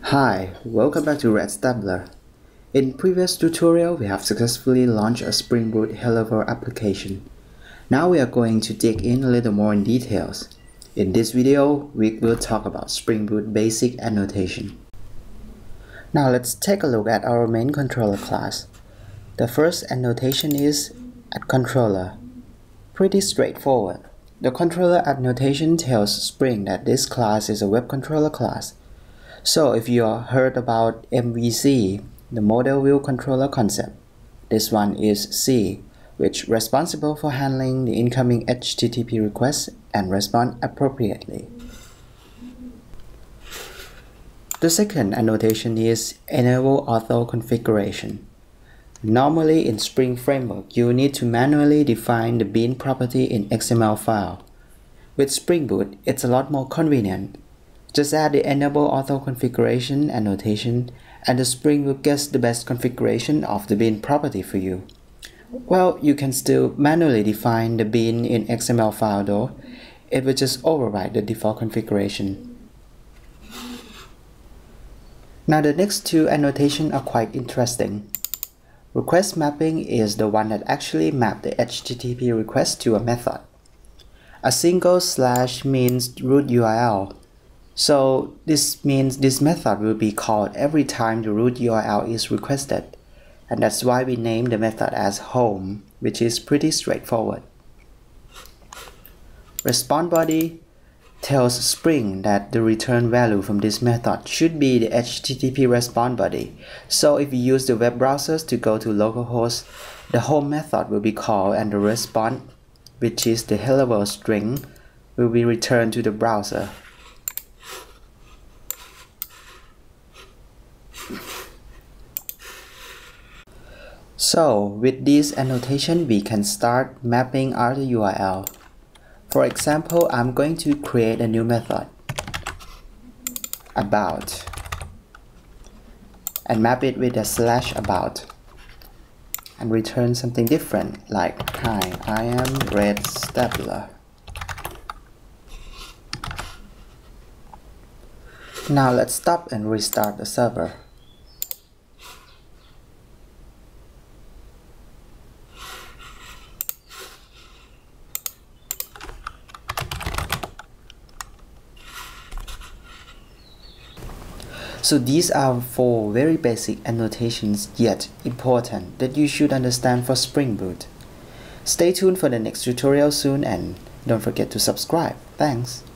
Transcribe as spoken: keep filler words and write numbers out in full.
Hi, welcome back to Red Stabler. In previous tutorial, we have successfully launched a Spring Boot Hello World application. Now we are going to dig in a little more in details. In this video, we will talk about Spring Boot basic annotation. Now let's take a look at our main controller class. The first annotation is at controller. Pretty straightforward. The controller annotation tells Spring that this class is a web controller class. So if you heard about M V C, the model view controller concept, this one is C, which is responsible for handling the incoming H T T P requests and respond appropriately. The second annotation is enable auto configuration. Normally in Spring Framework, you need to manually define the bean property in X M L file. With Spring Boot, it's a lot more convenient. Just add the enable auto configuration annotation and the Spring will guess the best configuration of the bean property for you. Well, you can still manually define the bean in X M L file though. It will just override the default configuration. Now the next two annotations are quite interesting. Request mapping is the one that actually maps the H T T P request to a method. A single slash means root U R L. So this means this method will be called every time the root U R L is requested. And that's why we name the method as home, which is pretty straightforward. Response body tells Spring that the return value from this method should be the H T T P response body. So if you use the web browsers to go to localhost, the home method will be called and the response, which is the hello world string, will be returned to the browser. So with this annotation, we can start mapping our U R L. For example, I'm going to create a new method, about, and map it with a slash about, and return something different like, hi, I am Red Stabler. Now let's stop and restart the server. So these are four very basic annotations yet important that you should understand for Spring Boot. Stay tuned for the next tutorial soon and don't forget to subscribe. Thanks.